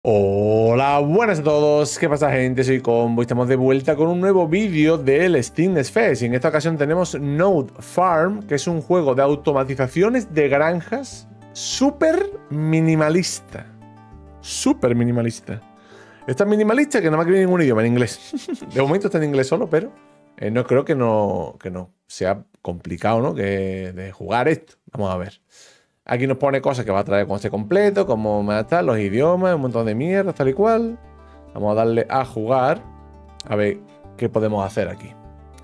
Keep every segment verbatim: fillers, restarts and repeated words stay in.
Hola, buenas a todos, ¿qué pasa gente? Soy Combo y estamos de vuelta con un nuevo vídeo del Steam Fest y en esta ocasión tenemos Node Farm, que es un juego de automatizaciones de granjas súper minimalista. Súper minimalista. Es tan minimalista que no me ha escrito ningún idioma en inglés. De momento está en inglés solo, pero eh, no creo que no, que no sea complicado, ¿no? Que de jugar esto. Vamos a ver. Aquí nos pone cosas que va a traer con este completo, como tal, los idiomas, un montón de mierda, tal y cual. Vamos a darle a jugar. A ver qué podemos hacer aquí.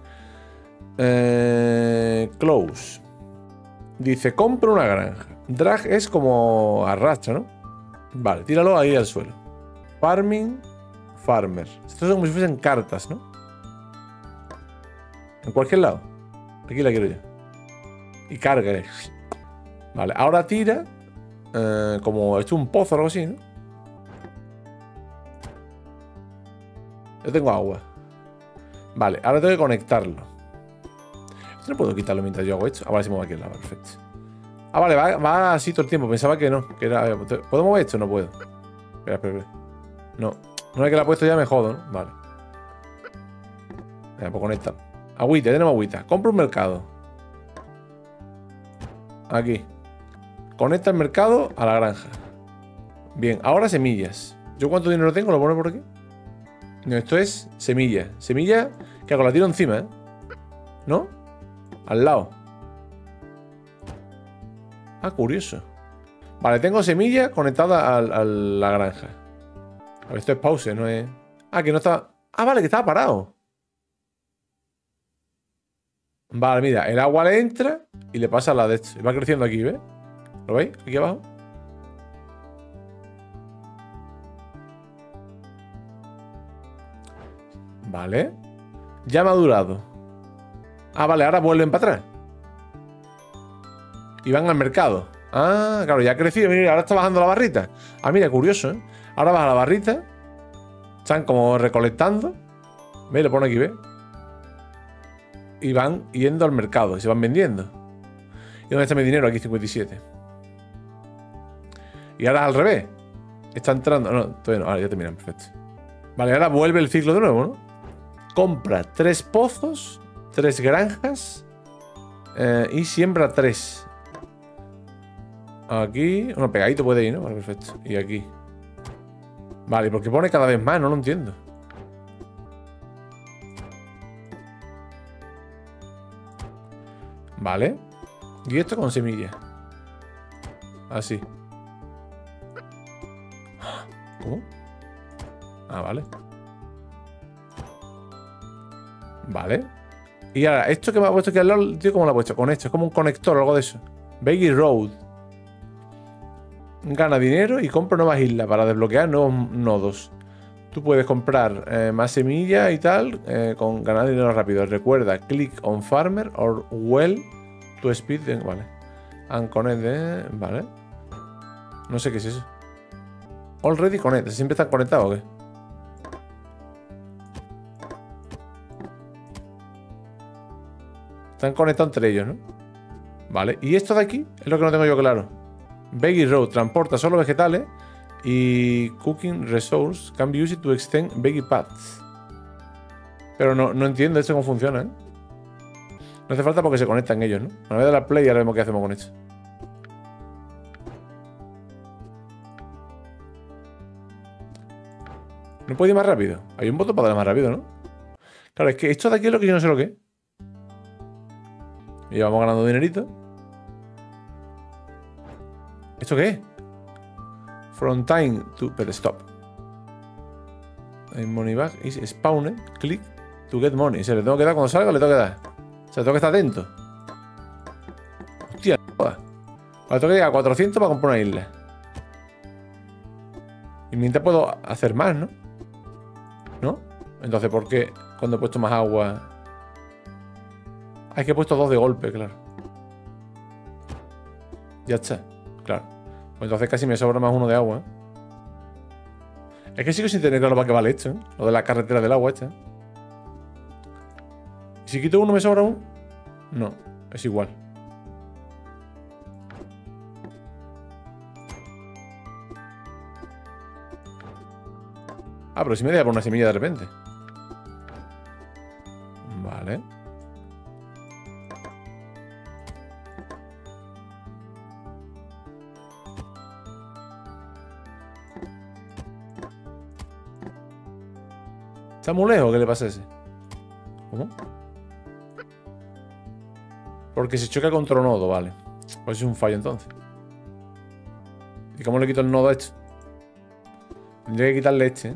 Eh, close. Dice, compra una granja. Drag es como arrastra, ¿no? Vale, tíralo ahí al suelo. Farming, farmer. Estos son como si fuesen cartas, ¿no? En cualquier lado. Aquí la quiero yo. Y carga. Vale, ahora tira eh, como esto es un pozo o algo así, ¿no? Yo tengo agua. Vale, ahora tengo que conectarlo. Esto no puedo quitarlo mientras yo hago esto. Ah, vale, se mueve aquí al lado, perfecto. Ah, vale, va, va así todo el tiempo. Pensaba que no. Que era, ¿puedo mover esto? No puedo. Espera, espera, espera. No. Una vez que la he puesto ya me jodo, ¿no? Vale. Venga, pues conectar. Agüita, tenemos agüita. Compra un mercado. Aquí. Conecta el mercado a la granja. Bien, ahora semillas. ¿Yo cuánto dinero tengo? ¿Lo pone por aquí? No, esto es semilla. Semilla que hago, la tiro encima, ¿eh? ¿No? Al lado. Ah, curioso. Vale, tengo semilla conectada a, a la granja. A ver, esto es pause, no es... Ah, que no estaba... Ah, vale, que estaba parado. Vale, mira, el agua le entra y le pasa a la de esto. Y va creciendo aquí, ¿ves? ¿Lo veis? Aquí abajo. Vale. Ya ha madurado. Ah, vale, ahora vuelven para atrás. Y van al mercado. Ah, claro, ya ha crecido. Mira, ahora está bajando la barrita. Ah, mira, curioso, ¿eh? Ahora baja la barrita. Están como recolectando. ¿Veis? Lo pone aquí, ¿ves? Y van yendo al mercado. Y se van vendiendo. ¿Y dónde está mi dinero? Aquí cincuenta y siete. Y ahora al revés. Está entrando. No, todavía no. Ahora ya terminan. Perfecto. Vale, ahora vuelve el ciclo de nuevo, ¿no? Compra tres pozos, tres granjas eh, y siembra tres. Aquí. Bueno, pegadito puede ir, ¿no? Vale, perfecto. Y aquí. Vale, porque pone cada vez más, no lo entiendo. Vale. Y esto con semillas. Así. ¿Cómo? Ah, vale. Vale. Y ahora, esto que me ha puesto aquí al lado, tío, ¿cómo lo ha puesto? Con esto, es como un conector o algo de eso. Veggie Road. Gana dinero y compra nuevas islas para desbloquear nuevos nodos. Tú puedes comprar eh, más semillas y tal eh, con ganar dinero rápido. Recuerda, click on farmer or well to speed. Vale. And connect, eh, vale. No sé qué es eso. Already connect. ¿Siempre están conectados o qué? Están conectados entre ellos, ¿no? Vale. Y esto de aquí es lo que no tengo yo claro. Veggie Road transporta solo vegetales. Y Cooking Resource can be used to extend veggie paths. Pero no, no entiendo esto cómo funciona, ¿eh? No hace falta porque se conectan ellos, ¿no? Me voy a dar la play y ahora vemos qué hacemos con esto. ¿No puedo ir más rápido? Hay un botón para dar más rápido, ¿no? Claro, es que esto de aquí es lo que yo no sé lo que es. Y vamos ganando dinerito. ¿Esto qué es? From time to... Pero stop. Money back is spawned. Click to get money. Se le tengo que dar cuando salga, le tengo que dar. O sea, tengo que estar atento. Hostia, joda. Vale, tengo que llegar a cuatrocientos para comprar una isla. Y mientras puedo hacer más, ¿no? ¿No? Entonces, ¿por qué cuando he puesto más agua? Ah, es que he puesto dos de golpe, claro. Ya está, claro. Pues entonces casi me sobra más uno de agua, ¿eh? Es que sigo sin tener claro para qué vale esto, ¿eh? Lo de la carretera del agua esta, ¿eh? ¿Y si quito uno me sobra uno? No, es igual. Ah, pero si me deja por una semilla de repente. Vale. ¿Está muy lejos? ¿Qué le pasa a ese? ¿Cómo? Porque se choca contra un nodo, vale. Pues es un fallo entonces. ¿Y cómo le quito el nodo a esto? Tendría que quitarle este, ¿eh?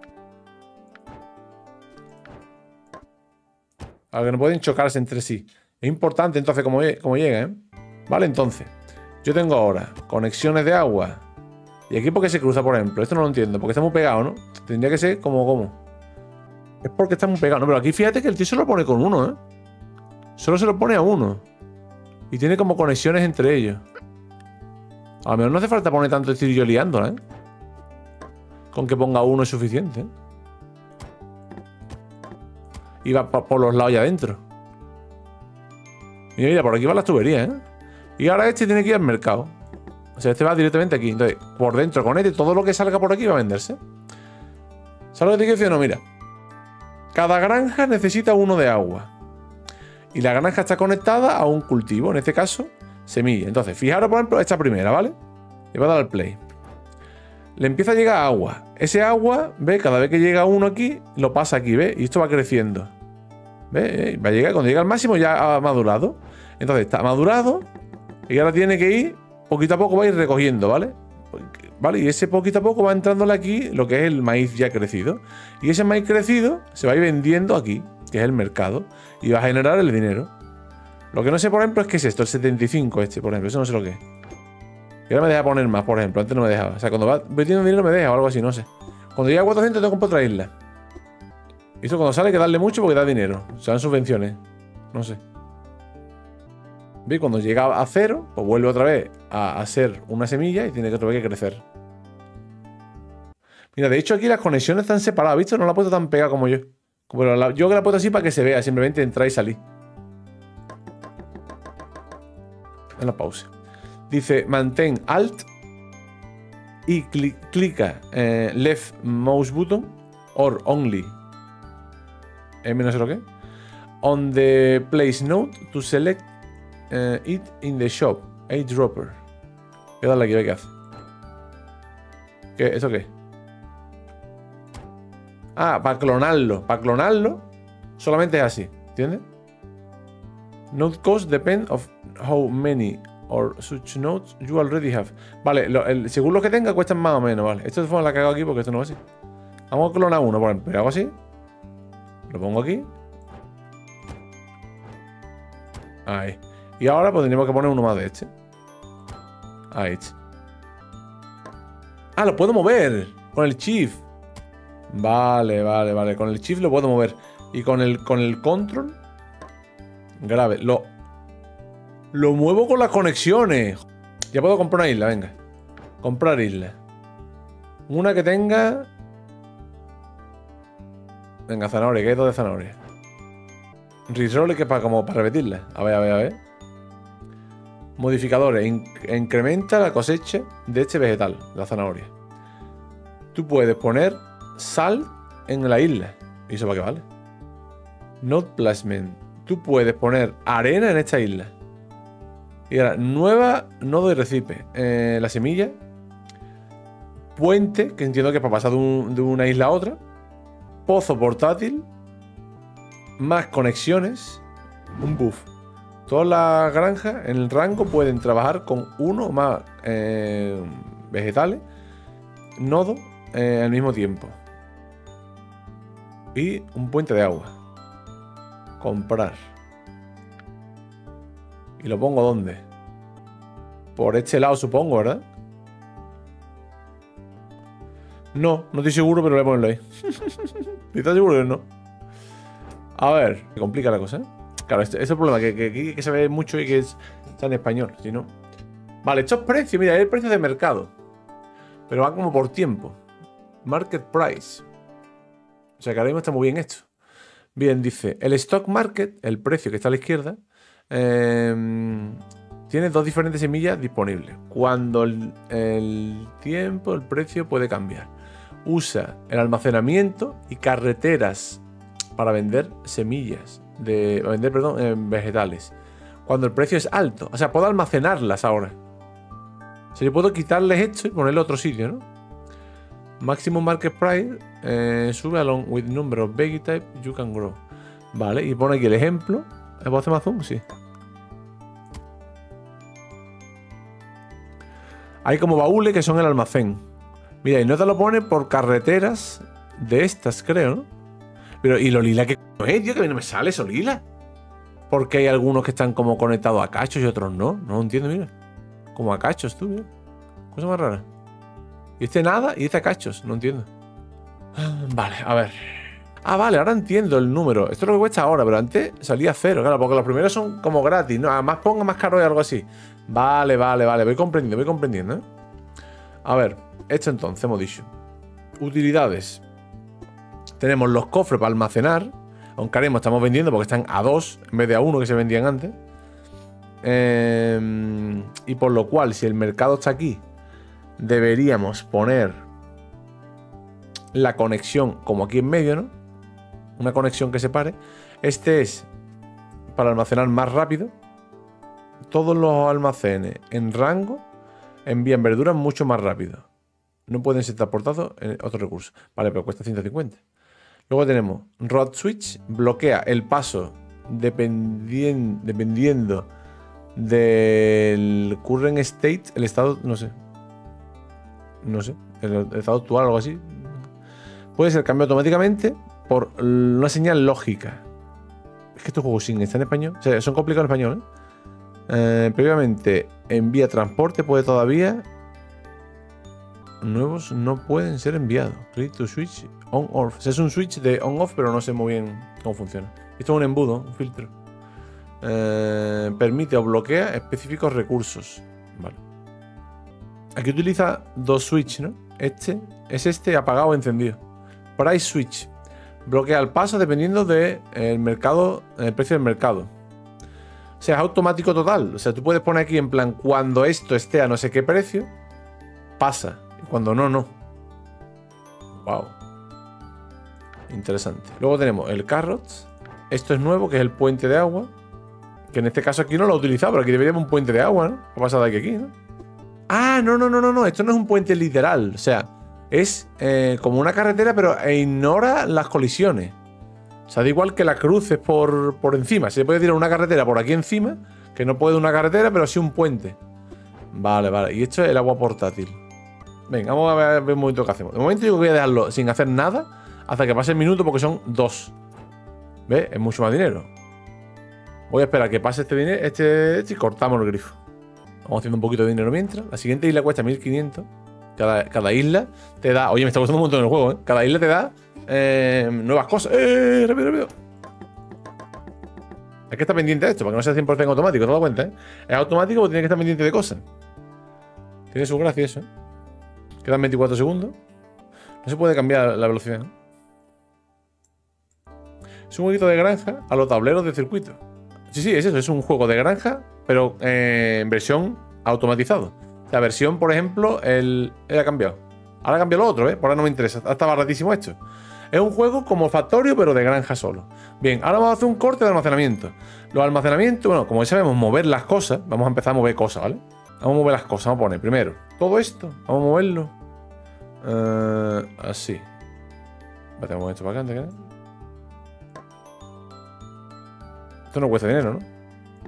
A que no pueden chocarse entre sí. Es importante entonces cómo, cómo llega, ¿eh? Vale, entonces. Yo tengo ahora conexiones de agua. ¿Y aquí por qué se cruza, por ejemplo? Esto no lo entiendo. Porque está muy pegado, ¿no? Tendría que ser como, ¿cómo? Es porque está muy pegado. No, pero aquí fíjate que el tío se lo pone con uno, ¿eh? Solo se lo pone a uno. Y tiene como conexiones entre ellos. A lo mejor no hace falta poner tanto, estoy yo liándola, ¿eh? Con que ponga uno es suficiente, ¿eh? Y va por los lados ya adentro. Mira, mira, por aquí van las tuberías, ¿eh? Y ahora este tiene que ir al mercado. O sea, este va directamente aquí. Entonces, por dentro con este, todo lo que salga por aquí va a venderse. ¿Sabes lo que te quiero decir? No, mira. Cada granja necesita uno de agua. Y la granja está conectada a un cultivo. En este caso, semilla. Entonces, fijaros, por ejemplo, esta primera, ¿vale? Y va a dar al play. Le empieza a llegar agua. Ese agua, ¿ve? Cada vez que llega uno aquí, lo pasa aquí, ¿ve? Y esto va creciendo. ¿Ve? Va a llegar, cuando llega al máximo ya ha madurado. Entonces está madurado. Y ahora tiene que ir, poquito a poco va a ir recogiendo, ¿vale? ¿Vale? Y ese poquito a poco va entrándole aquí lo que es el maíz ya crecido. Y ese maíz crecido se va a ir vendiendo aquí, que es el mercado. Y va a generar el dinero. Lo que no sé, por ejemplo, es qué es esto, el setenta y cinco este, por ejemplo. Eso no sé lo que es. Y ahora me deja poner más, por ejemplo. Antes no me dejaba. O sea, cuando va vendiendo dinero me deja o algo así, no sé. Cuando llega a cuatrocientos tengo que comprar otra isla. Y eso cuando sale hay que darle mucho porque da dinero. O sea, dan subvenciones. No sé. ¿Veis? Cuando llega a cero, pues vuelve otra vez a, a ser una semilla y tiene que otra vez que crecer. Mira, de hecho aquí las conexiones están separadas, ¿viste? No la he puesto tan pegada como yo. Pero la, yo que la he puesto así para que se vea, simplemente entrar y salir. En la pausa. Dice, mantén Alt y cli clica eh, left mouse button or only M no sé lo que on the place node to select uh, it in the shop airdropper. Voy a darle aquí a ver qué hace. ¿Qué? ¿Eso qué? Ah, para clonarlo. Para clonarlo solamente es así, ¿entiendes? Node cost depend of how many or such nodes you already have. Vale, lo, el, según lo que tenga cuestan más o menos, vale. Esto fue la que hago aquí porque esto no va así. Vamos a clonar uno, por ejemplo. Hago así. Lo pongo aquí. Ahí. Y ahora pues tenemos que poner uno más de este. Ahí. Este. Ah, lo puedo mover con el shift. Vale, vale, vale. Con el shift lo puedo mover. Y con el, con el control grave. Lo, lo muevo con las conexiones. Ya puedo comprar una isla, venga. Comprar isla. Una que tenga... Venga, zanahoria, que hay dos de zanahoria. Reroll que para como para repetirla. A ver, a ver, a ver. Modificadores. In incrementa la cosecha de este vegetal, la zanahoria. Tú puedes poner sal en la isla. ¿Y eso para qué vale? Node placement. Tú puedes poner arena en esta isla. Y ahora, nueva nodo de recipe. Eh, la semilla. Puente, que entiendo que es para pasar de, un, de una isla a otra. Pozo portátil. Más conexiones. Un buff. Todas las granjas en el rango pueden trabajar con uno o más eh, vegetales. Nodo eh, al mismo tiempo. Y un puente de agua. Comprar. ¿Y lo pongo dónde? Por este lado, supongo, ¿verdad? No, no estoy seguro, pero voy a ponerlo ahí. ¿Estás seguro que no? A ver, me complica la cosa, ¿eh? Claro, este, este es el problema, que, que, que, que se ve mucho y que es, está en español, si no. Vale, estos precios, mira, es el precio de mercado. Pero van como por tiempo. Market price. O sea que ahora mismo está muy bien esto. Bien, dice, el stock market, el precio que está a la izquierda, eh, tiene dos diferentes semillas disponibles. Cuando el, el tiempo, el precio puede cambiar. usa el almacenamiento y carreteras para vender semillas, de para vender, perdón, eh, vegetales. Cuando el precio es alto. O sea, puedo almacenarlas ahora. O sea, yo puedo quitarles esto y ponerle a otro sitio, ¿no? Maximum market price eh, sube along with number of veggie type you can grow. Vale, y pone aquí el ejemplo. ¿Puedo hacer más zoom? Sí. Hay como baúles que son el almacén. Mira, y no te lo pone por carreteras de estas, creo, ¿no? Pero, ¿y lo lila qué es, tío? Que a mí no me sale eso lila. Porque hay algunos que están como conectados a cachos y otros no. No lo entiendo, mira. Como a cachos, tú, mira. Cosa más rara. Y este nada y este a cachos. No entiendo. Vale, a ver. Ah, vale, ahora entiendo el número. Esto es lo que cuesta ahora, pero antes salía cero, claro, porque los primeros son como gratis, ¿no? Además ponga más caro y algo así. Vale, vale, vale. Voy comprendiendo, voy comprendiendo, ¿eh? A ver, esto entonces hemos dicho. Utilidades. Tenemos los cofres para almacenar. Aunque ahora mismo estamos vendiendo porque están a dos en vez de a uno que se vendían antes. Eh, y por lo cual, si el mercado está aquí, deberíamos poner la conexión como aquí en medio, ¿no? Una conexión que separe. Este es para almacenar más rápido. Todos los almacenes en rango envían verduras mucho más rápido. No pueden ser transportados en otro recurso. Vale, pero cuesta ciento cincuenta. Luego tenemos Road Switch. Bloquea el paso dependien, dependiendo del current state. El estado, no sé. No sé. El, el estado actual o algo así. Puede ser cambiado automáticamente por una señal lógica. Es que estos juegos sin está en español. O sea, son complicados en español, ¿eh? Eh, previamente envía transporte, puede todavía. Nuevos no pueden ser enviados. Click to switch on off. O sea, es un switch de on off, pero no sé muy bien cómo funciona. Esto es un embudo, un filtro. Eh, permite o bloquea específicos recursos. Vale. Aquí utiliza dos switch, ¿no? Este es este apagado o encendido. Price switch. Bloquea el paso dependiendo del mercado, el precio del mercado. O sea, es automático total. O sea, tú puedes poner aquí en plan, cuando esto esté a no sé qué precio, pasa. Y cuando no, no. Wow. Interesante. Luego tenemos el Carrots. Esto es nuevo, que es el puente de agua. Que en este caso aquí no lo he utilizado, pero aquí debería haber un puente de agua, ¿no? ¿Qué pasa de aquí a aquí, no? Ah, no, no, no, no, no. Esto no es un puente literal. O sea, es eh, como una carretera, pero ignora las colisiones. O sea, da igual que la cruces por, por encima. Se puede tirar una carretera por aquí encima, que no puede una carretera, pero sí un puente. Vale, vale. Y esto es el agua portátil. Venga, vamos a ver, ver un momento qué hacemos. De momento yo voy a dejarlo sin hacer nada hasta que pase el minuto porque son dos. ¿Ves? Es mucho más dinero. Voy a esperar que pase este dinero este, este y cortamos el grifo. Vamos haciendo un poquito de dinero mientras. La siguiente isla cuesta mil quinientos. Cada, cada isla te da... Oye, me está gustando un montón el juego, ¿eh? Cada isla te da eh, nuevas cosas. ¡Eh! ¡Rápido, rápido! Hay que estar pendiente de esto, para que no sea cien por cien automático, ¿te das cuenta, eh? Es automático porque tiene que estar pendiente de cosas. Tiene su gracia eso, ¿eh? Quedan veinticuatro segundos. No se puede cambiar la velocidad, ¿no? Es un jueguito de granja a los tableros de circuito. Sí, sí, es eso. Es un juego de granja, pero eh, en versión automatizado. La versión, por ejemplo, el... Él ha cambiado. Ahora ha cambiado lo otro, ¿eh? Por ahora no me interesa. Está baratísimo esto. Es un juego como Factorio, pero de granja solo. Bien, ahora vamos a hacer un corte de almacenamiento. Los almacenamientos, bueno, como ya sabemos mover las cosas, vamos a empezar a mover cosas, ¿vale? Vamos a mover las cosas. Vamos a poner primero todo esto. Vamos a moverlo. Uh, así. Vamos a mover esto para acá, ¿qué? Esto no cuesta dinero, ¿no?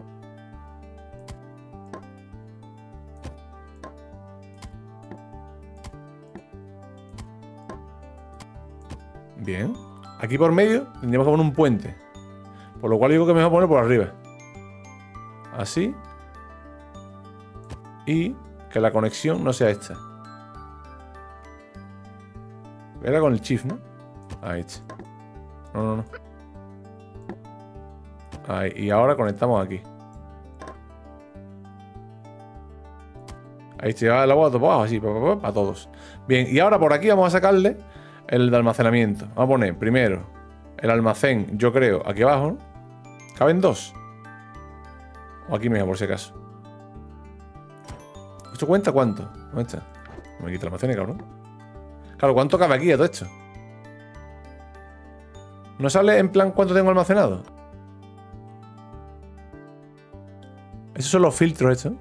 Bien. Aquí por medio tendríamos que poner un puente. Por lo cual digo que me voy a poner por arriba. Así. Y que la conexión no sea esta. Era con el shift, ¿no? Ahí está. No, no, no. Ahí. Y ahora conectamos aquí. Ahí se va el agua para así, para, para, para todos. Bien, y ahora por aquí vamos a sacarle el de almacenamiento. Vamos a poner primero el almacén, yo creo, aquí abajo, ¿no? ¿Caben dos? O aquí mismo, por si acaso. ¿Esto cuenta cuánto? ¿Dónde está? No me quita el almacén, cabrón. Claro, ¿cuánto cabe aquí a todo esto? ¿No sale en plan cuánto tengo almacenado? Esos son los filtros estos.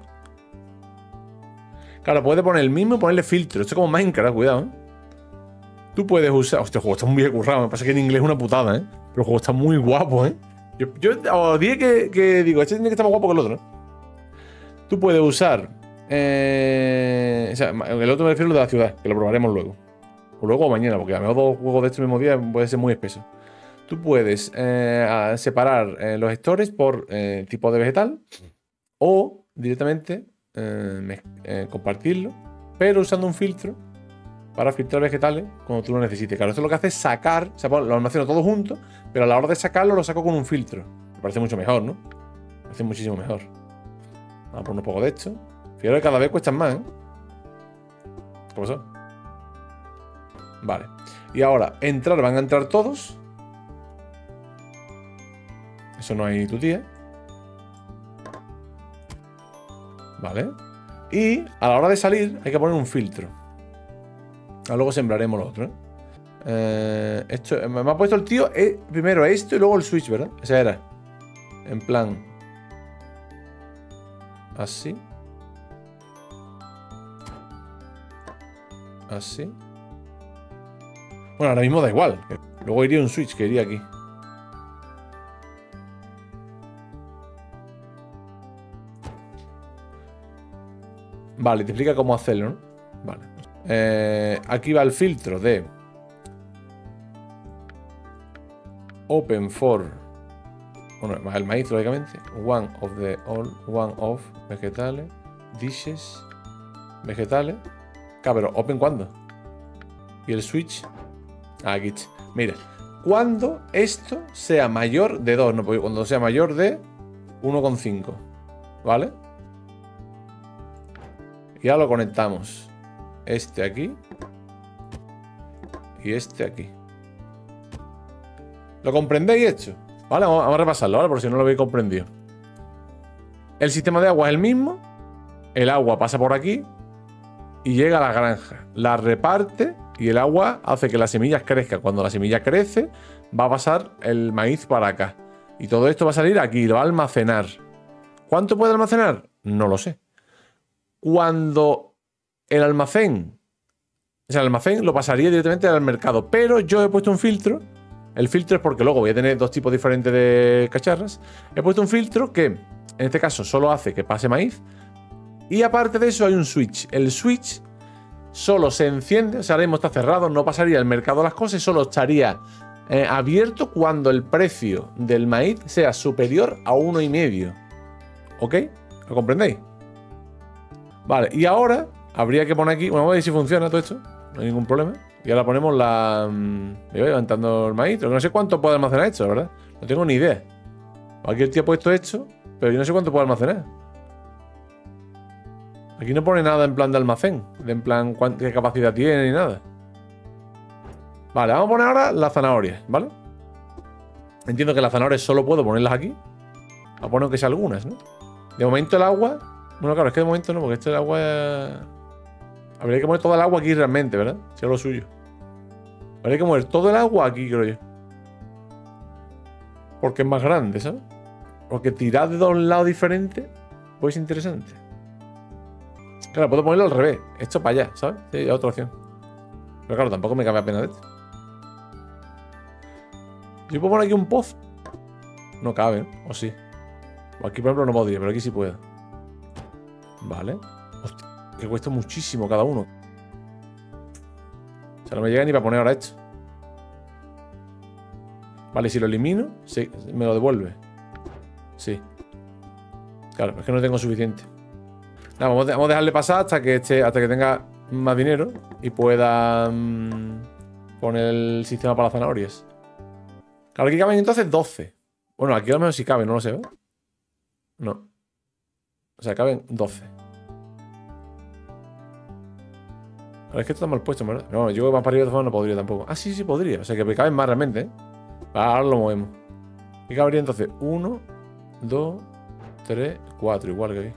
Claro, puedes poner el mismo y ponerle filtro. Esto es como Minecraft, cuidado, ¿eh? Tú puedes usar... Hostia, el juego está muy currado. Me pasa que en inglés es una putada, ¿eh? Pero el juego está muy guapo, ¿eh? Yo, yo os dije que, que digo, este tiene que estar más guapo que el otro, ¿no? Tú puedes usar... Eh, o sea, el otro me refiero a lo de la ciudad, que lo probaremos luego. O luego o mañana, porque a lo mejor dos juegos de este mismo día puede ser muy espeso. Tú puedes eh, separar eh, los gestores por eh, tipo de vegetal o directamente eh, eh, compartirlo, pero usando un filtro para filtrar vegetales cuando tú lo necesites. Claro, esto lo que hace es sacar, o sea, lo almaceno todo junto, pero a la hora de sacarlo lo saco con un filtro. Me parece mucho mejor, ¿no? Me parece muchísimo mejor. Vamos a poner un poco de esto. Fíjate que cada vez cuestan más, ¿eh? ¿Qué pasó? Vale. Y ahora, entrar, van a entrar todos. Eso no hay tu tía. Vale. Y a la hora de salir hay que poner un filtro. Ahora luego sembraremos lo otro, ¿eh? Eh, esto, me ha puesto el tío eh, primero esto y luego el switch, ¿verdad? Esa era. En plan. Así. Así. Bueno, ahora mismo da igual. Luego iría un switch que iría aquí. Vale, te explica cómo hacerlo, ¿no? Vale. Eh, aquí va el filtro de Open for, bueno, más el maíz, lógicamente. One of the all, one of vegetales, dishes, vegetales. Claro, pero Open ¿cuándo? Y el switch. Aquí. Mira, cuando esto sea mayor de dos, no, porque cuando sea mayor de uno coma cinco. ¿Vale? Y ahora lo conectamos. Este aquí. Y este aquí. ¿Lo comprendéis esto? Vale, vamos, vamos a repasarlo, ¿vale? Por si no lo habéis comprendido. El sistema de agua es el mismo. El agua pasa por aquí y llega a la granja. La reparte y el agua hace que las semillas crezcan. Cuando la semilla crece, va a pasar el maíz para acá. Y todo esto va a salir aquí, lo va a almacenar. ¿Cuánto puede almacenar? No lo sé. Cuando el almacén, o sea, el almacén lo pasaría directamente al mercado, pero yo he puesto un filtro. El filtro es porque luego voy a tener dos tipos diferentes de cacharras. He puesto un filtro que, en este caso, solo hace que pase maíz. Y aparte de eso hay un switch. El switch solo se enciende, o sea, ahora mismo está cerrado, no pasaría al mercado las cosas, solo estaría eh, abierto cuando el precio del maíz sea superior a uno y medio. ¿Ok? ¿Lo comprendéis? Vale, y ahora habría que poner aquí... Bueno, vamos a ver si funciona todo esto. No hay ningún problema. Y ahora ponemos la... Me voy levantando el maíz. No sé cuánto puede almacenar esto, ¿verdad? No tengo ni idea. Aquí el tío ha puesto esto, pero yo no sé cuánto puede almacenar. Aquí no pone nada en plan de almacén. De en plan qué capacidad tiene ni nada. Vale, vamos a poner ahora las zanahorias, ¿vale? Entiendo que las zanahorias solo puedo ponerlas aquí. Voy a poner que sea algunas, ¿no? De momento el agua... Bueno, claro, es que de momento no, porque este el agua... Habría que poner todo el agua aquí realmente, ¿verdad? Si es lo suyo. Habría que mover todo el agua aquí, creo yo. Porque es más grande, ¿sabes? Porque tirar de dos lados diferentes pues es interesante. Claro, puedo ponerlo al revés. Esto para allá, ¿sabes? Sí, es otra opción. Pero claro, tampoco me cabe apenas de esto. Yo puedo poner aquí un pozo. No cabe, ¿no? O sí. O aquí, por ejemplo, no podría, pero aquí sí puedo. Vale. Hostia, que cuesta muchísimo cada uno. O sea, no me llega ni para poner ahora esto. Vale, si lo elimino, sí, me lo devuelve. Sí. Claro, es que no tengo suficiente. Nada, vamos, vamos a dejarle pasar hasta que esté, hasta que tenga más dinero y pueda mmm, poner el sistema para las zanahorias. Claro, aquí caben entonces doce. Bueno, aquí a lo mejor sí caben, no lo sé, ¿eh? No. O sea, caben doce. Ahora es que esto está mal puesto, ¿verdad? No, yo más para arriba de forma no podría tampoco. Ah, sí, sí podría. O sea, que me caben más realmente, ¿eh? Ahora lo movemos. Y cabría entonces uno, dos, tres, cuatro, igual que aquí.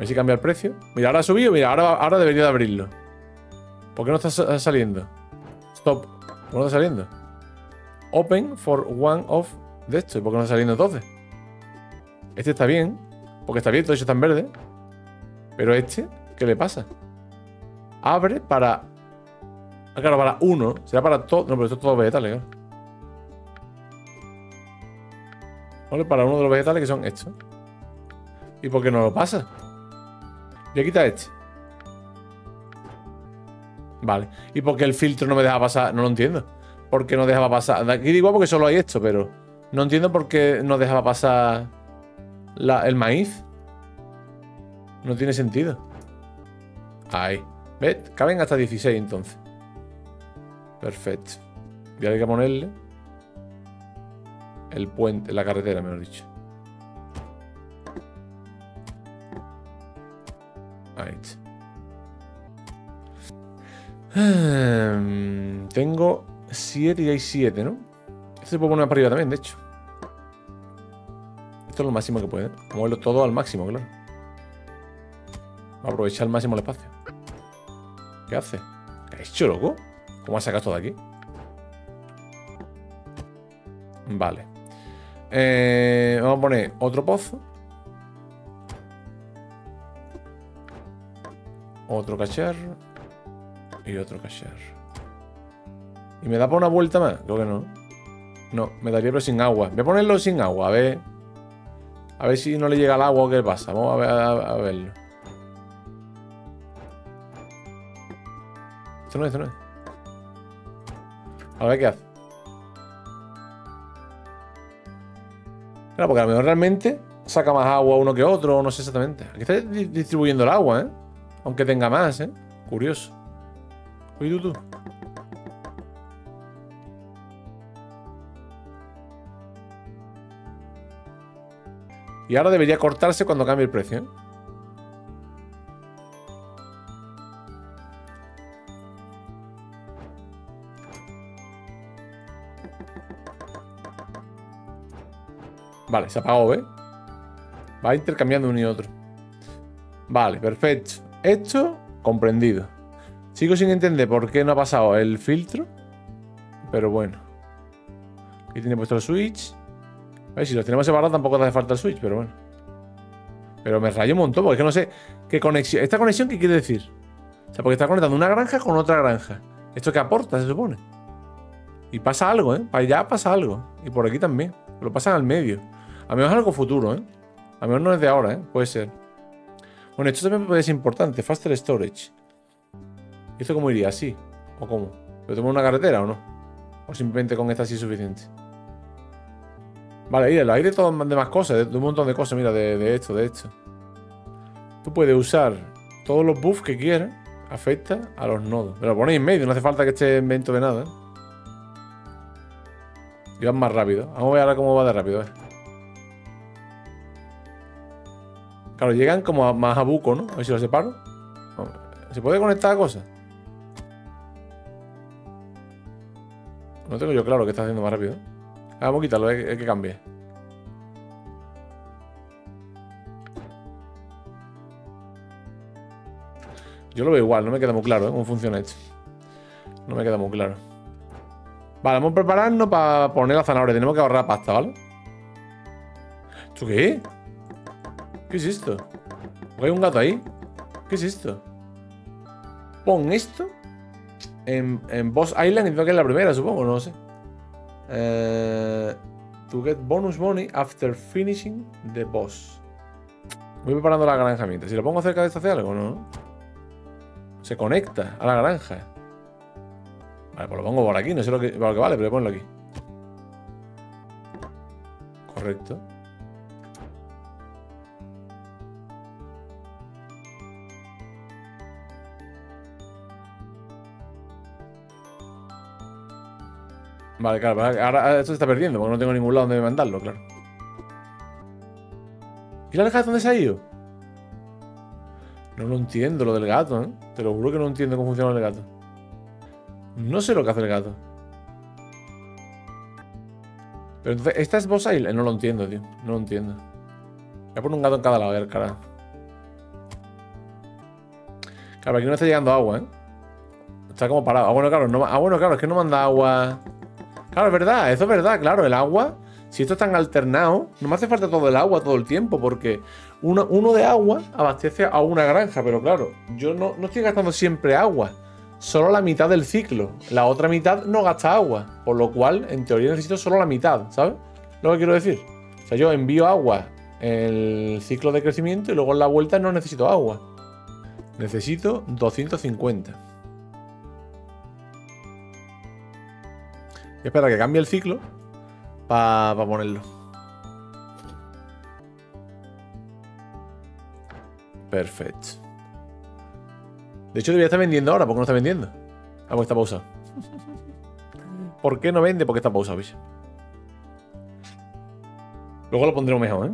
ver si cambia el precio. Mira, ahora ha subido. Mira, ahora, ahora debería de abrirlo. ¿Por qué no está saliendo? Stop. ¿Por qué no está saliendo? Open for one of de esto. ¿Y por qué no está saliendo entonces? Este está bien. Porque está bien, todo eso está en verde. Pero este, ¿qué le pasa? Abre para... Ah, claro, para uno. Será para todo... No, pero esto es todo vegetales, claro. Vale, para uno de los vegetales que son estos. ¿Y por qué no lo pasa? Voy a quitar este. Vale. ¿Y por qué el filtro no me deja pasar? No lo entiendo. ¿Por qué no dejaba pasar? Aquí digo porque solo hay esto, pero... No entiendo por qué no dejaba pasar la, el maíz. No tiene sentido. Ahí. ¿Ves? Caben hasta dieciséis entonces. Perfecto. Y ahora hay que ponerle el puente, la carretera, mejor dicho. Ahí está. Hmm, tengo siete y hay siete, ¿no? Esto se puede poner para arriba también, de hecho. Esto es lo máximo que puede. Moverlo todo al máximo, claro. Aprovechar al máximo el espacio. ¿Qué hace? ¿Qué ha hecho, loco? ¿Cómo ha sacado todo de aquí? Vale. Eh, vamos a poner otro pozo. Otro cacharro. Y otro cacharro. ¿Y me da para una vuelta más? Creo que no. No, me daría pero sin agua. Voy a ponerlo sin agua, a ver. A ver si no le llega el agua o qué pasa. Vamos a, ver, a, a verlo. Esto no es, esto no es. A ver qué hace. Claro, porque a lo mejor realmente saca más agua uno que otro, no sé exactamente. Aquí está distribuyendo el agua, ¿eh? Aunque tenga más, ¿eh? Curioso. Uy, tú, tú. Y ahora debería cortarse cuando cambie el precio, ¿eh? Vale, se apagó, ¿ves? Va intercambiando uno y otro. Vale, perfecto. Esto, comprendido. Sigo sin entender por qué no ha pasado el filtro. Pero bueno. Aquí tiene puesto el switch. A ver, si los tenemos separados tampoco hace falta el switch, pero bueno. Pero me rayo un montón, porque es que no sé qué conexión. ¿Esta conexión qué quiere decir? O sea, porque está conectando una granja con otra granja. ¿Esto qué aporta, se supone? Y pasa algo, ¿eh? Para allá pasa algo. Y por aquí también. Lo pasan al medio. A lo mejor es algo futuro, ¿eh? A lo mejor no es de ahora, ¿eh? Puede ser. Bueno, esto también puede ser importante. Faster storage. ¿Y esto cómo iría? ¿Así? ¿O cómo? ¿Pero tengo una carretera o no? ¿O simplemente con esta así es suficiente? Vale, mira, hay de, todo, de más cosas. De, de un montón de cosas, mira, de, de esto, de esto. Tú puedes usar todos los buffs que quieras. Afecta a los nodos. Pero lo ponéis en medio, no hace falta que esté en vento de nada, ¿eh? Y van más rápido. Vamos a ver ahora cómo va de rápido, ¿eh? Claro, llegan como a, más a buco, ¿no? A ver si lo separo. ¿Se puede conectar a cosas? No tengo yo claro que está haciendo más rápido. Ah, vamos a quitarlo, hay, hay que cambiar. Yo lo veo igual, no me queda muy claro, ¿eh? Cómo funciona esto. No me queda muy claro. Vale, vamos a prepararnos para poner la zanahoria. Tenemos que ahorrar pasta, ¿vale? ¿Esto qué? ¿Qué es esto? ¿Hay un gato ahí? ¿Qué es esto? Pon esto en, en Boss Island y tengo que ir la primera, supongo, no lo sé. Eh, to get bonus money after finishing the boss. Voy preparando la granja mientras. Si lo pongo cerca de esto hace algo, ¿no? Se conecta a la granja. Vale, pues lo pongo por aquí. No sé lo que, por lo que vale, pero ponlo aquí. Correcto. Vale, claro, ahora esto se está perdiendo porque no tengo ningún lado donde mandarlo, claro. ¿Y la granja dónde se ha ido? No lo entiendo, lo del gato, ¿eh? Te lo juro que no entiendo cómo funciona el gato. No sé lo que hace el gato. Pero entonces, ¿esta es Boss Island? No lo entiendo, tío. No lo entiendo. Voy a poner un gato en cada lado, a ver, carajo. Claro, aquí no está llegando agua, ¿eh? Está como parado. Ah, bueno, claro, no, ah, bueno, claro, es que no manda agua. Claro, es verdad, eso es verdad, claro, el agua. Si esto es tan alternado, no me hace falta todo el agua todo el tiempo, porque uno, uno de agua abastece a una granja, pero claro, yo no, no estoy gastando siempre agua. Solo la mitad del ciclo. La otra mitad no gasta agua. Por lo cual, en teoría, necesito solo la mitad, ¿sabes? Lo que quiero decir. O sea, yo envío agua en el ciclo de crecimiento y luego en la vuelta no necesito agua. Necesito doscientos cincuenta. Y espera que cambie el ciclo para pa ponerlo. Perfecto. De hecho, debería estar vendiendo ahora. ¿Por qué no está vendiendo? Ah, porque está pausado. ¿Por qué no vende? Porque está pausado, ¿veis? Luego lo pondremos mejor, ¿eh?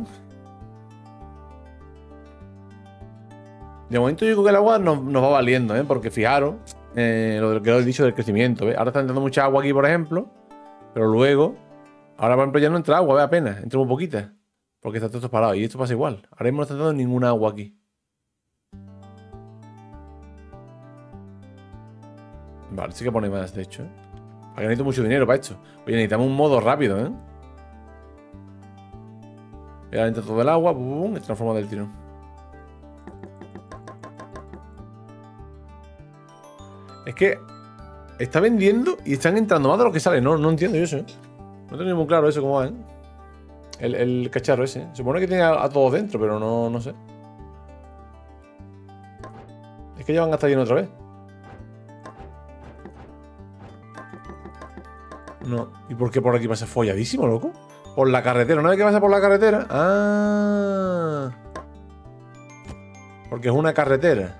De momento yo creo que el agua nos, nos va valiendo, ¿eh? Porque fijaros, eh, lo que os he dicho del crecimiento, ¿ves? Ahora está entrando mucha agua aquí, por ejemplo. Pero luego, ahora por ejemplo ya no entra agua, ¿ves? Apenas, entra muy poquita. Porque está todo esto parado. Y esto pasa igual. Ahora mismo no está entrando ninguna agua aquí. Vale, sí que pone más, de hecho, ¿eh? Para que necesito mucho dinero para esto. Oye, necesitamos un modo rápido, ¿eh? Y ahora entra todo el agua, pum, pum, y transforma del tirón. Es que está vendiendo y están entrando más de lo que sale. No, no entiendo yo eso, ¿eh? No tengo muy claro eso cómo va, ¿eh? El, el cacharro ese. Se supone que tiene a, a todos dentro, pero no, no sé. Es que ya van a estar lleno otra vez. No. ¿Y por qué por aquí pasa folladísimo, loco? Por la carretera. ¿No ves que pasa por la carretera? Ah. Porque es una carretera.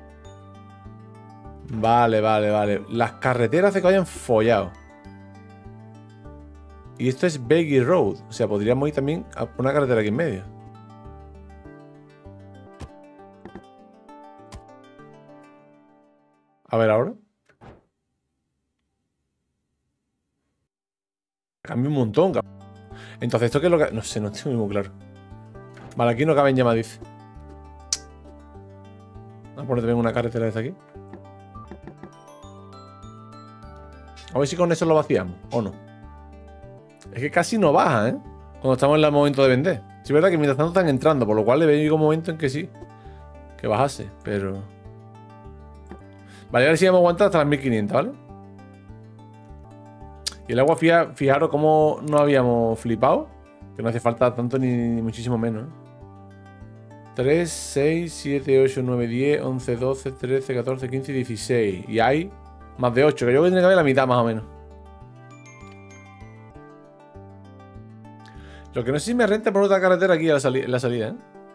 Vale, vale, vale. Las carreteras hace que vayan follados. Y esto es Beggy Road. O sea, podríamos ir también a una carretera aquí en medio. A ver ahora. Cambia un montón, cabrón. Entonces, ¿esto qué es lo que...? No sé, no tengo muy claro. Vale, aquí no caben llamas, dice. Vamos a poner también una carretera desde aquí. A ver si con eso lo vaciamos, o no. Es que casi no baja, ¿eh? Cuando estamos en el momento de vender. Sí, es verdad que mientras tanto están entrando, por lo cual le veo un momento en que sí. Que bajase, pero... Vale, a ver si vamos a aguantar hasta las mil quinientas, ¿vale? Y el agua, fija, fijaros cómo no habíamos flipado. Que no hace falta tanto ni, ni muchísimo menos, ¿eh? tres, seis, siete, ocho, nueve, diez, once, doce, trece, catorce, quince y dieciséis. Y hay más de ocho, que yo creo que tiene que haber la mitad más o menos. Lo que no sé si me renta por otra carretera aquí a la, sali la salida, ¿eh?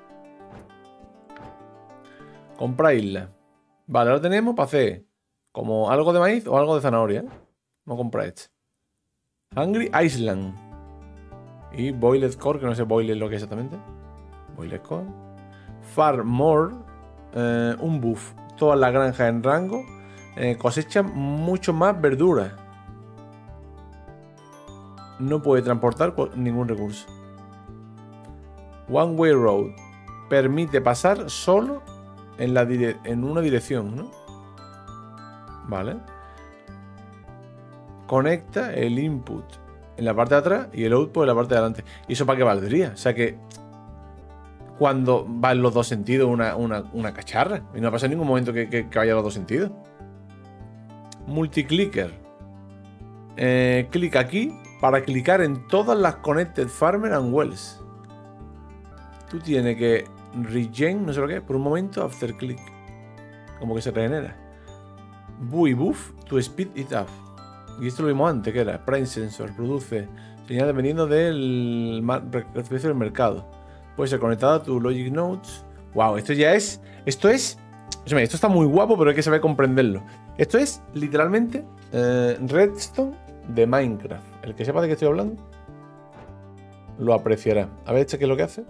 Compra isla. Vale, ahora tenemos para hacer como algo de maíz o algo de zanahoria, ¿eh? Vamos a comprar este. Hungry Island. Y Boiled Core, que no sé Boiled lo que es exactamente. Boiled Core. Farm More. Eh, un buff. Todas las granjas en rango eh, cosechan mucho más verduras. No puede transportar ningún recurso. One Way Road. Permite pasar solo en, la dire en una dirección, ¿no? Vale. Conecta el input en la parte de atrás y el output en la parte de adelante. ¿Y eso para qué valdría? O sea que cuando va en los dos sentidos una, una, una cacharra. Y no pasa en ningún momento que, que, que vaya en los dos sentidos. Multiclicker. Eh, clic aquí para clicar en todas las Connected Farmer and Wells. Tú tienes que regen, no sé lo que es, por un momento after click. Como que se regenera. Buoy buff to speed it up. Y esto lo vimos antes, que era Prime Sensor, produce señal dependiendo del precio del mercado. Puede ser conectado a tu Logic Notes. Wow, esto ya es. Esto es. Esto está muy guapo, pero hay que saber comprenderlo. Esto es literalmente eh, Redstone de Minecraft. El que sepa de qué estoy hablando lo apreciará. A ver, este qué es lo que hace.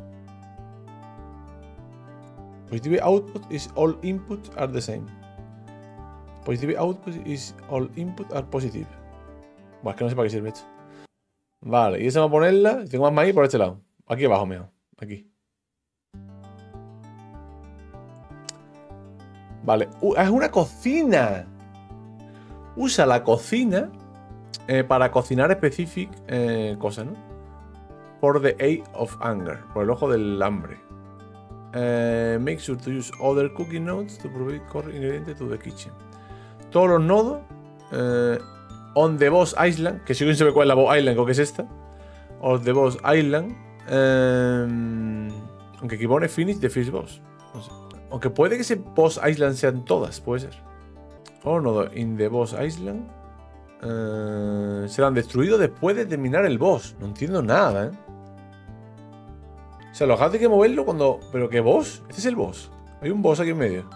Positive output is all inputs are the same. Positive output is all input are positive. Bueno, es que no sé para qué sirve esto. Vale, y esa vamos a ponerla. Tengo más maíz por este lado. Aquí abajo, mejor. Aquí. Vale. Uh, es una cocina. Usa la cocina eh, para cocinar específic eh, cosas, ¿no? For the eye of anger. Por el ojo del hambre. Eh, make sure to use other cooking nodes to provide core ingredients to the kitchen. Todos los nodos. Eh, on the Boss Island. Que si alguien sabe cuál es la Boss Island, creo que es esta. On the Boss Island. Eh, aunque aquí pone finish the first boss. No sé. Aunque puede que ese Boss Island sean todas, puede ser. O nodo in the Boss Island. Eh, serán destruidos después de terminar el boss. No entiendo nada, ¿eh? O sea, los gatos hay que moverlo cuando... ¿Pero qué boss? Este es el boss. Hay un boss aquí en medio.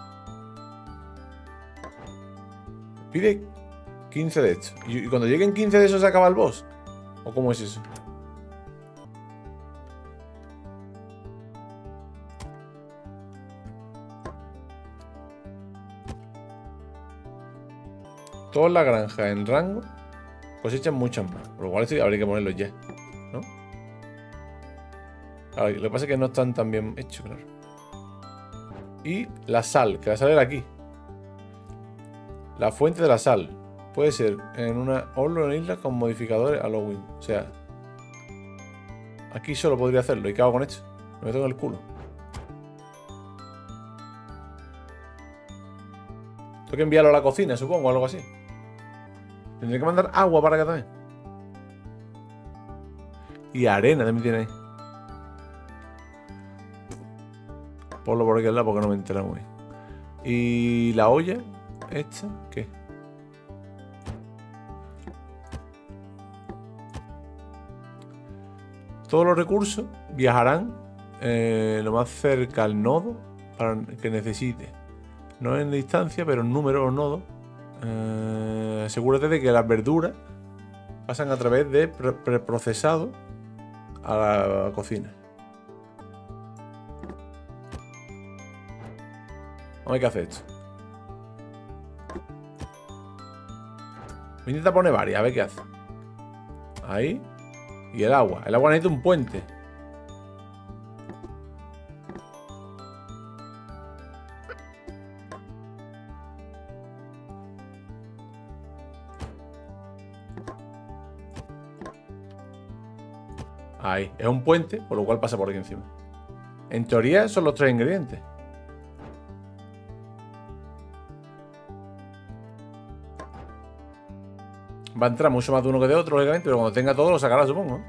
Pide quince de estos. ¿Y cuando lleguen quince de esos se acaba el boss? ¿O cómo es eso? Toda la granja en rango cosechan muchas más. Por lo cual sí, habría que ponerlos ya, ¿no? Claro, lo que pasa es que no están tan bien hechos, claro. Y la sal, que la sal era aquí. La fuente de la sal. Puede ser en una horno en isla con modificadores Halloween. O sea, aquí solo podría hacerlo. ¿Y qué hago con esto? Me meto en el culo. Tengo que enviarlo a la cocina, supongo, o algo así. Tendré que mandar agua para acá también. Y arena también tiene ahí. Ponlo por aquel lado porque no me entera muy bien. Y la olla, esta, ¿qué? Todos los recursos viajarán eh, lo más cerca al nodo para que necesite. No en distancia, pero en número o nodo. Eh, asegúrate de que las verduras pasan a través de preprocesado a la cocina. Vamos a ver qué hace esto. Voy a intentar poner varias, a ver qué hace. Ahí. Y el agua. El agua necesita un puente. Ahí, es un puente, por lo cual pasa por aquí encima. En teoría son los tres ingredientes. Va a entrar mucho más de uno que de otro, lógicamente, pero cuando tenga todo lo sacará, supongo.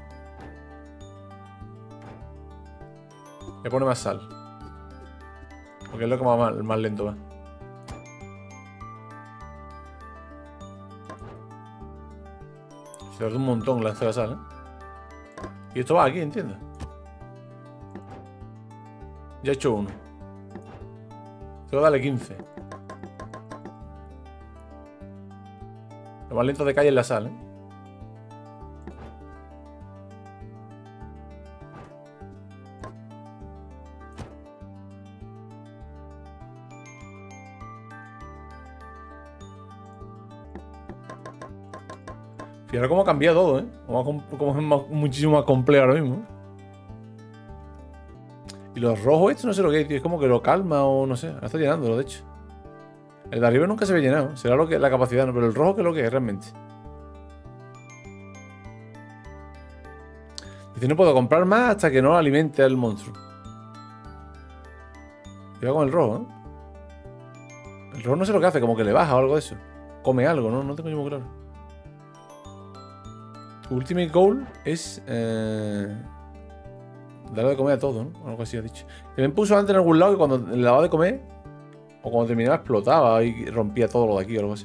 Le pone más sal. Porque es lo que más, más lento va. Se tarda un montón lanzar la sal, ¿eh? Y esto va aquí, entiendo. Ya he hecho uno. Tengo que darle quince. Lo más lento de calle es la sal, ¿eh? Fíjate cómo ha cambiado todo, ¿eh? Como, como es más, muchísimo más complejo ahora mismo. Y los rojos estos no sé lo que es, tío. Es como que lo calma o no sé. Ahora está llenándolo, de hecho. El de arriba nunca se ve llenado. Será lo que la capacidad, ¿no? Pero el rojo, ¿qué es lo que es realmente? Dice, no puedo comprar más hasta que no alimente al monstruo. Cuidado con el rojo, ¿eh? El rojo no sé lo que hace, como que le baja o algo de eso. Come algo, ¿no? No tengo ni muy claro. Tu ultimate goal es eh, darle de comer a todo, ¿no? Algo así ha dicho. También puso antes en algún lado que cuando le daba de comer o cuando terminaba explotaba y rompía todo lo de aquí o algo así.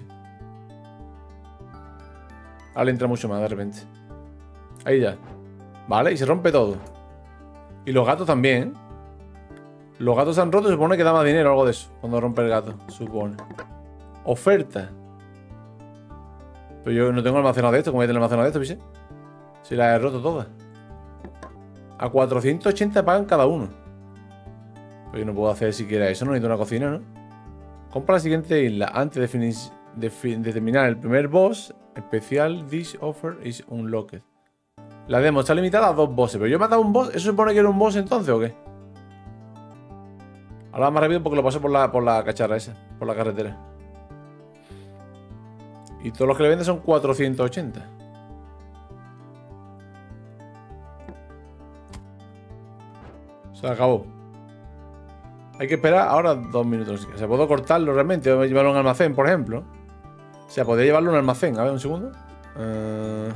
Ahora le entra mucho más de repente. Ahí ya. Vale, y se rompe todo. Y los gatos también, ¿eh? Los gatos se han roto y se supone que da más dinero o algo de eso. Cuando rompe el gato, supone. Oferta. Pero yo no tengo almacenado de esto. ¿Cómo voy a tener almacenado de esto, pise? Si las he roto todas. A cuatrocientos ochenta pagan cada uno. Pero yo no puedo hacer siquiera eso. No necesito una cocina, ¿no? Compra la siguiente isla. Antes de, de, de terminar el primer boss, especial This Offer is Unlocked. La demo está limitada a dos bosses. Pero yo me he matado un boss. ¿Eso supone que era un boss entonces o qué? Ahora más rápido porque lo paso por la, por la cacharra esa. por la carretera. Y todos los que le venden son cuatrocientos ochenta. Se acabó. Hay que esperar ahora dos minutos. O sea, puedo cortarlo realmente o llevarlo a un almacén, por ejemplo. O sea, podría llevarlo a un almacén. A ver, un segundo. Uh...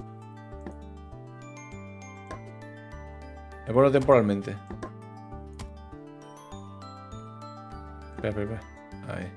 Me pongo temporalmente. Espera, espera, espera. Ahí.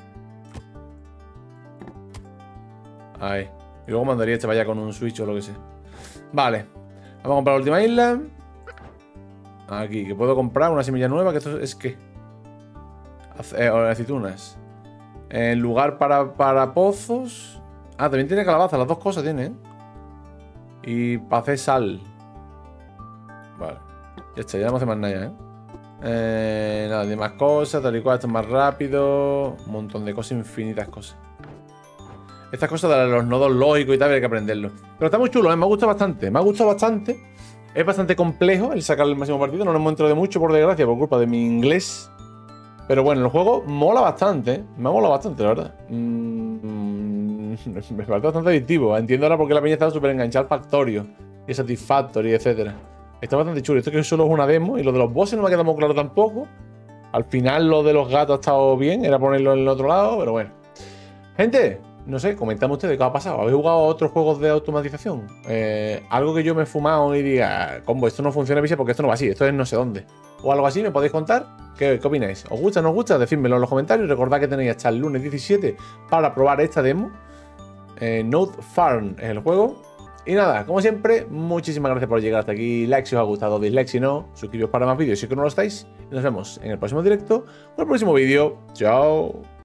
Ahí. Y luego mandaría este vaya con un switch o lo que sea. Vale. Vamos a comprar la última isla. Aquí, que puedo comprar una semilla nueva. Que esto es que. Eh, aceitunas. En lugar para, para pozos. Ah, también tiene calabaza. Las dos cosas tiene, ¿eh? Y para hacer sal. Vale. Ya está, ya no hace más nada, ¿eh? Eh, nada, de más cosas, tal y cual, esto es más rápido. Un montón de cosas, infinitas cosas. Estas cosas de los nodos lógicos y tal, hay que aprenderlo. Pero está muy chulo, ¿eh? Me ha gustado bastante. Me ha gustado bastante. Es bastante complejo el sacar el máximo partido. No nos hemos entrado de mucho, por desgracia, por culpa de mi inglés. Pero bueno, el juego mola bastante, ¿eh? Me ha molado bastante, la verdad. Mm, me parece bastante adictivo. Entiendo ahora por qué la peña está súper enganchada al Factorio y Satisfactory, etcétera. Está bastante chulo. Esto que solo es una demo. Y lo de los bosses no me ha quedado muy claro tampoco. Al final lo de los gatos ha estado bien. Era ponerlo en el otro lado, pero bueno. Gente, no sé, comentadme ustedes qué ha pasado. ¿Habéis jugado a otros juegos de automatización? Eh, algo que yo me he fumado y diga, combo, esto no funciona, porque esto no va así, esto es no sé dónde. O algo así, ¿me podéis contar? ¿Qué, qué opináis? ¿Os gusta o no os gusta? Decídmelo en los comentarios. Recordad que tenéis hasta el lunes diecisiete para probar esta demo. Eh, Node Farm es el juego. Y nada, como siempre, muchísimas gracias por llegar hasta aquí. Like si os ha gustado, dislike si no. Suscribiros para más vídeos si es que no lo estáis. Y nos vemos en el próximo directo o en el próximo vídeo. Chao.